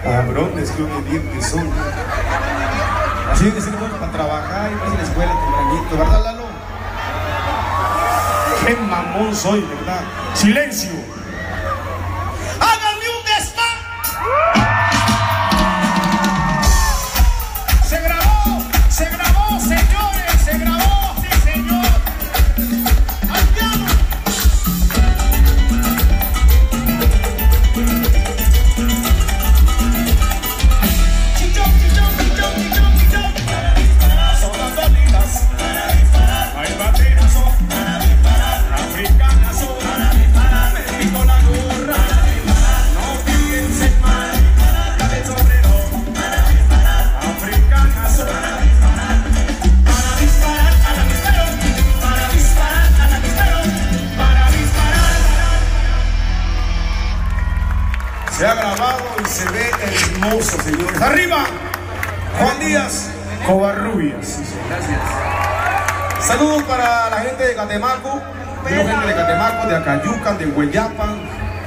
Cabrones, creo que bien que son. Así que seguimos para trabajar y para la escuela tempranito, ¿verdad, Lalo? Qué mamón soy, ¿verdad? ¡Silencio! ¡Háganme un desmadre! Se grabó, señores, se grabó, sí, señor. ¡Al piano! Chichón, chichón, chichón, chichón, chichón. Son las dolitas. Hay banderas, son africanas, son. Me quito la gorra. No piensen mal. Dale el sombrero. Africanas, son. Para disparar a la disparo. Para disparar a la disparo. Para disparar. Se ha grabado y se ve hermoso, señores. ¡Arriba! Juan Díaz, Covarrubias. Gracias. Saludos para la gente de Catemaco, de Acayucan, de Hueyapan,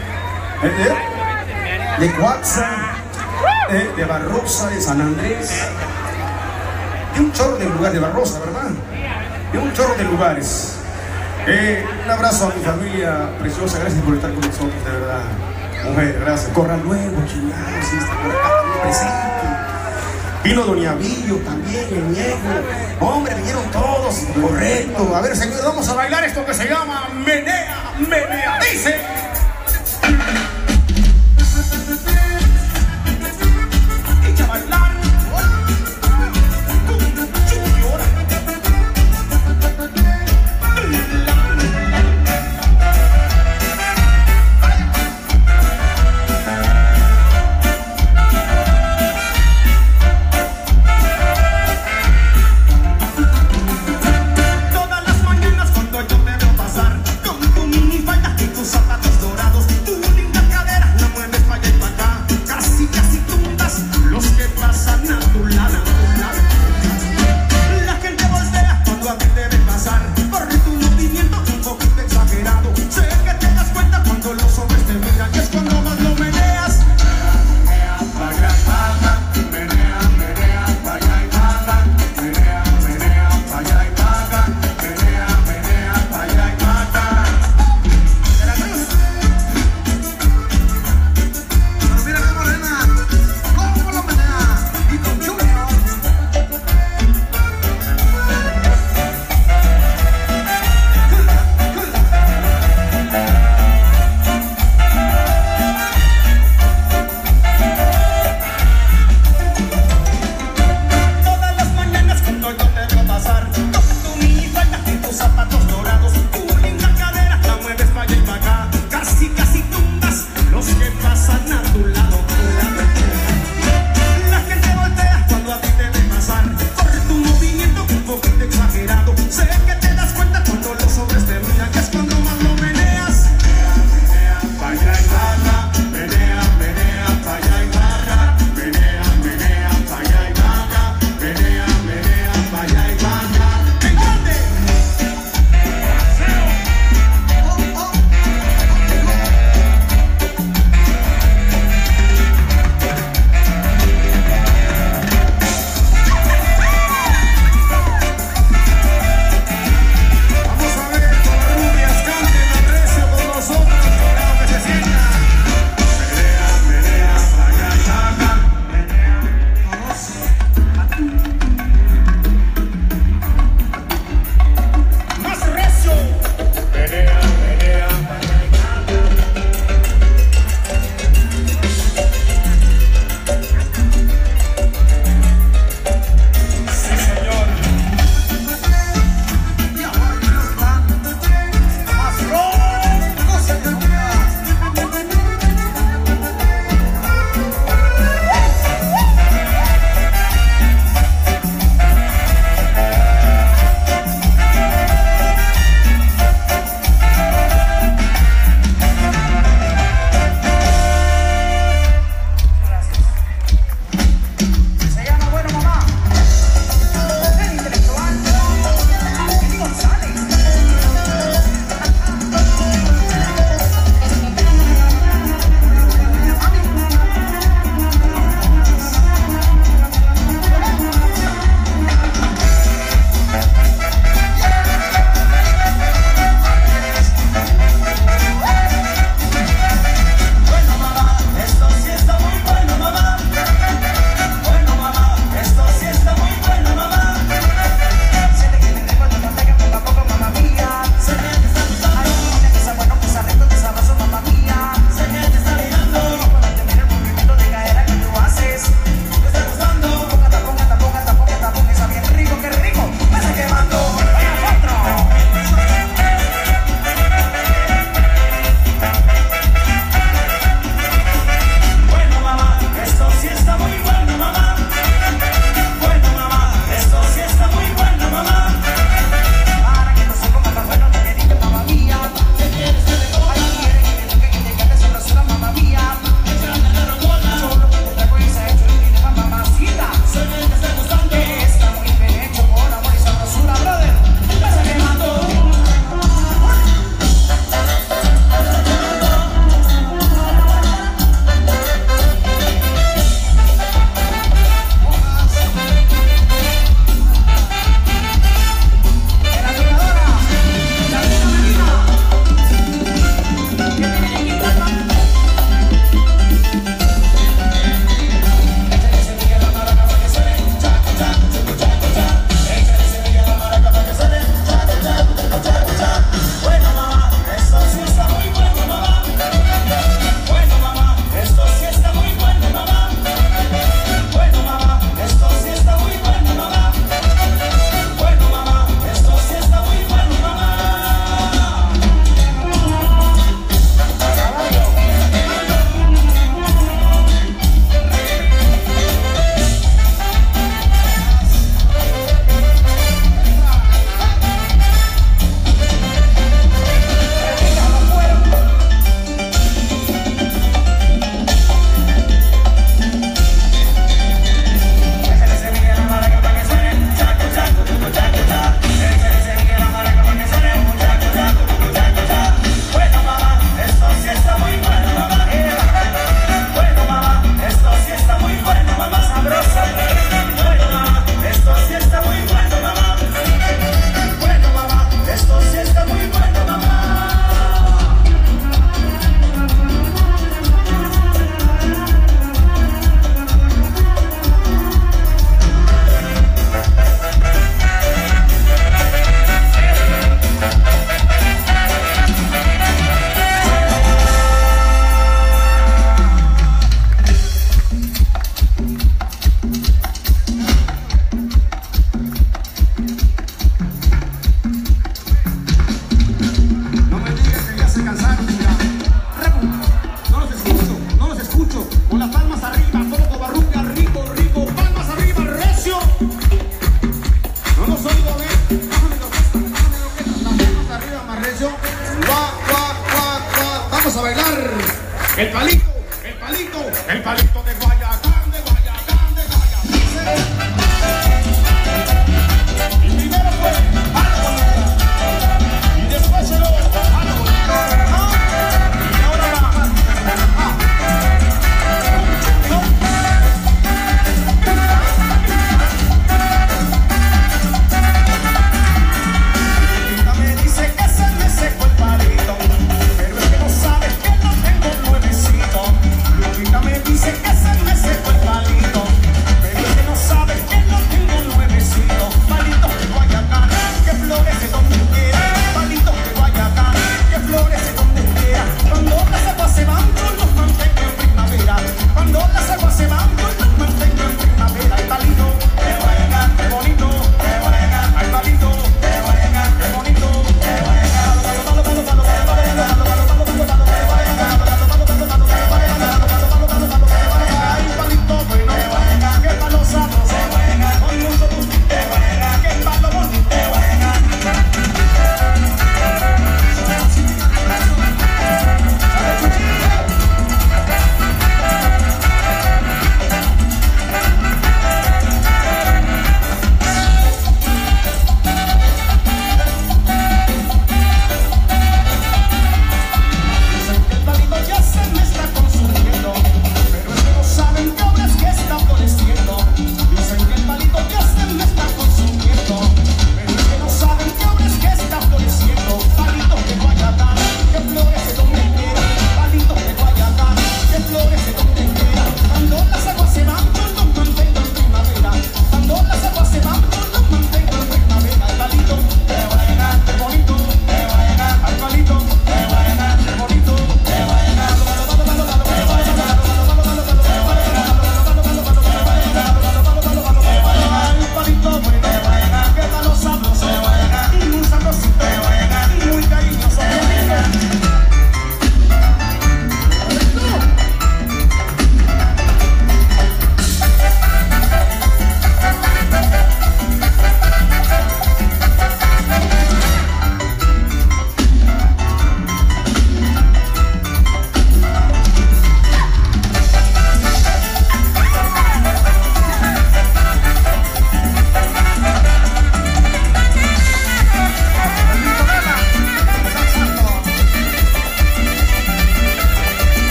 de Coaxa, de Barrosa, de San Andrés. De un chorro de lugares, de Barrosa, ¿verdad? De un chorro de lugares. Un abrazo a mi familia preciosa, gracias por estar con nosotros, de verdad. Mujer, gracias. Corran luego, chingados, sí, está por acá, presente. Vino Doña Villo también, el Niego. Hombre, vinieron todos, correcto. A ver, señores, vamos a bailar esto que se llama Menea, Menea. Dice. Echa a bailar. Todas las mañanas cuando yo te veo pasar con tu minifalda y tus zapatos dorados. el palito de Guayacán.